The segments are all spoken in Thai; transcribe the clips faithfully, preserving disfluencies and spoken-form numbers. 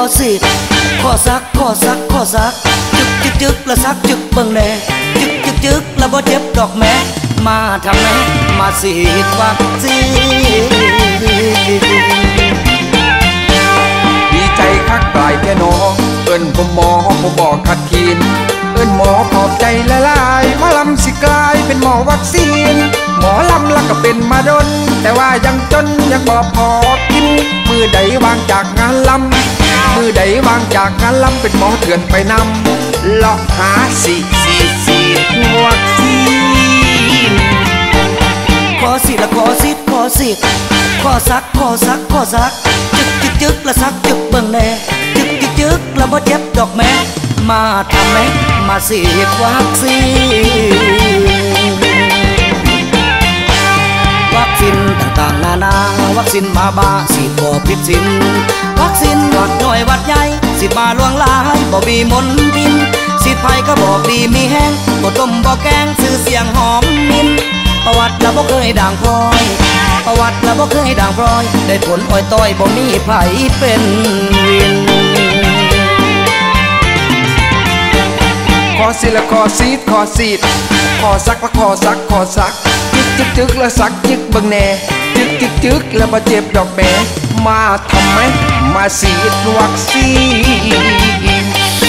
สิขอซักขอซักขอซักจึกจึกจึกละซักจึกเบิ่งแน่จึกจึกจึกละบ่เจ็บดอกแม่มาทำแม่มาสีดวัคซีนดีใจคักตายแค่น้องเอิ้นผมหมอผมบอกขัดขีนเอิ้นหมอขอบใจละลายหมอลำสิกลายเป็นหมอวัคซีนหมอลำแล้วก็เป็นมาดนแต่ว่ายังจนยังบ่พอกินมือใดวางจากงานลำมือใดวางจากงานลำเป็นหมอเถื่อนไปนำเลาะหาสิสิสิวัคซีนขอสิละขอสิขอสิขอซักขอซักขอซักจึกจึกจึกละซักจึกเบิ่งแน่จึกจึกจึกละบ่เจ็บดอกแม่มาทำแม่มาสีดวัคซีนวัคซีนต่างๆนานาวัคซีนมาบาสีดบ่ผิดศีลวัคซีนวัดน้อยวัดใหญ่สีดมาล่วงลายบ่มีมนทินสีดไผก็บอกดีมีแห้งบ่ต้มบ่แกงซื้อเสียงหอมมินประวัติละบ่เคยด่างพร้อยประวัติละบ่เคยด่างพร้อยได้ผลอ้อยต้อยบ่มีไผเป็นวินขอสิละขอซีดขอซีดขอซักละขอซักขอซักจึกจึกจึกละซักจึกเบิ่งแน่จึกจึกจึกละบ่เจ็บดอกแม่มาทำไมมาสีดวัคซีน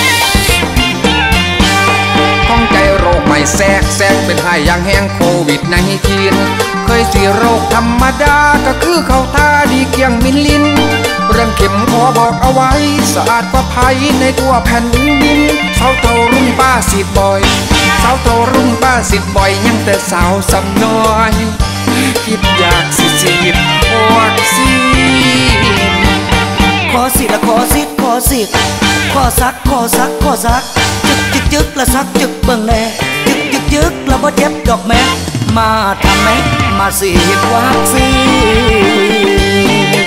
ข้องใจโรคใหม่แทรกแทรกเป็นไห้อย่างแห้งโควิดในทีนเคยสิโรคธรรมดาก็คือเข้าท่าดีเกียงมินลินเรื่องเข็มขอบอกเอาไว้สะอาดกว่าภัยในทั่วแผ่นดินสาวเท่ารุ่นป้าสิบบ่อยสาวเท่ารุ่นป้าสิบบ่อยยังแต่สาวสำน้อยคิดอยากสิฉีดวัคซีนขอสิละขอสิขอสิขอซักขอซักขอซักจึกจึกจึกละซักจึกเบิ่งแน่จึกจึกจึกละบ่เจ็บดอกแม่มาทำแม่มาสีดวัคซีน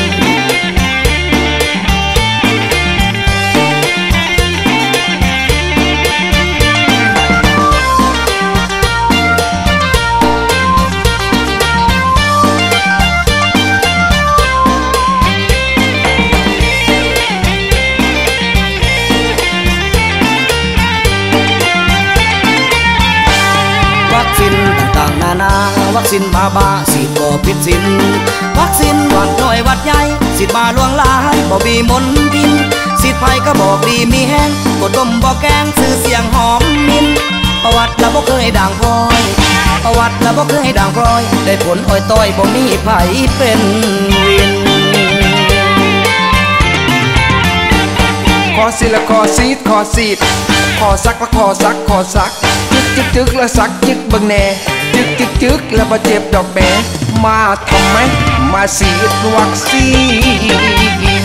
วัคซีนต่างๆนานาวัคซีนมาบาสีดบ่ผิดศีลวัคซีนวัดน้อยวัดใหญ่สีดมาล่วงลายบ่มีมนทินสีดไผก็บอกดีมีแห้งบ่ต้มบ่แกงซื้อเสียงหอมมินประวัติละบ่เคยด่างพร้อยประวัติละบ่เคยด่างพร้อยได้ผลอ้อยต้อยบ่มีไผเป็นวินขอสิละขอซีดขอซีดขอซักละขอซักขอซักจึกจึกจึกละซักจึกเบิ่งแน่จึกจึกจึกละบ่เจ็บดอกแม่มาทำไมมาสีดวัคซีน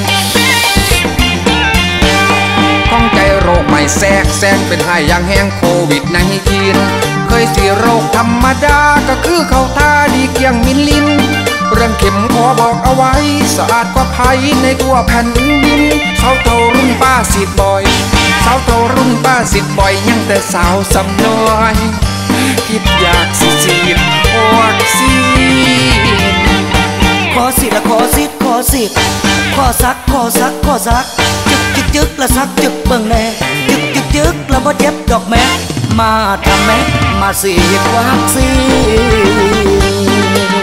ข้องใจโรคใหม่แทรกแซงเป็นไห้อย่างแห้งโควิดในทีนเคยสิโรคธรรมดาก็คือเข้าท่าดีเกียงมินลินเรื่องเข็มขอบอกเอาไว้สะอาดกว่าภัยในทั่วแผ่นดินสาวเท่ารุ่นป้าสิบบ่อยสาวเท่ารุ่นป้าสิบบ่อยยังแต่สาวสำน้อยคิดอยากสิฉีดวัคซีนขอสิละขอสิขอสิขอซักขอซักขอซักจึกจึกจึกละซักจึกเบิ่งแน่จึกจึกจึกละบ่เจ็บดอกแม่มาทำแม่มาสีดวัคซีน